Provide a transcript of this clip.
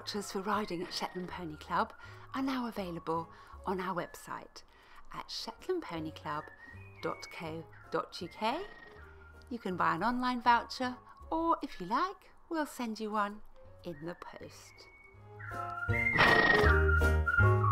vouchers for riding at Shetland Pony Club are now available on our website at shetlandponyclub.co.uk. You can buy an online voucher, or if you like, we'll send you one in the post.